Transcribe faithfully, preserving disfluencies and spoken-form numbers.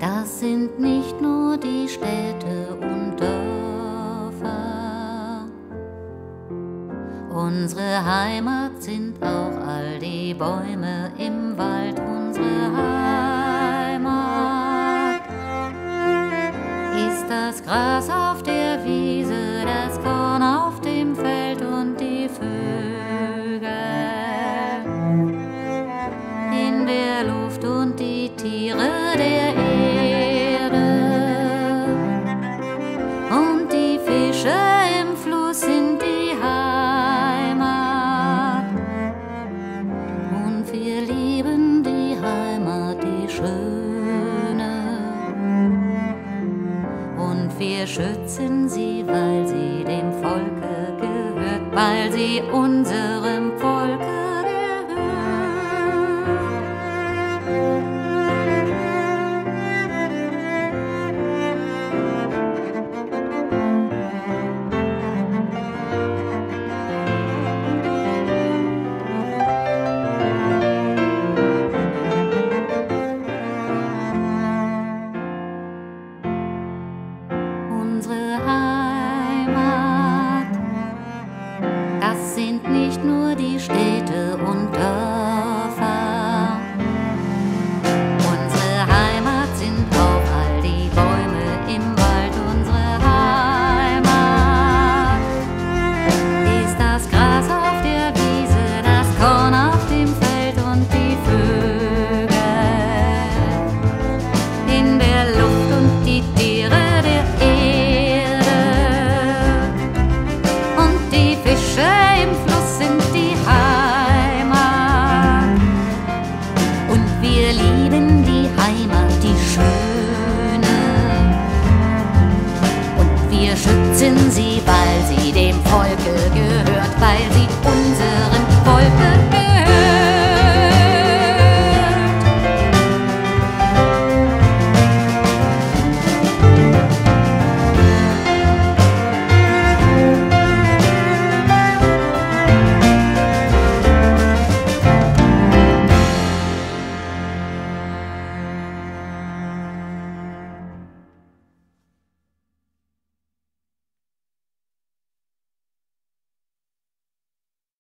Das sind nicht nur die Städte und Dörfer. Unsere Heimat sind auch all die Bäume im Wald. Unsere Heimat ist das Gras auf der Wiese, das Korn auf dem Feld und die Vögel in der Luft und die Tiere der Erde und die Fische im Fluss sind die Heimat. Und wir lieben die Heimat, die schöne, und wir schützen sie, weil sie dem Volke gehört, weil sie unserem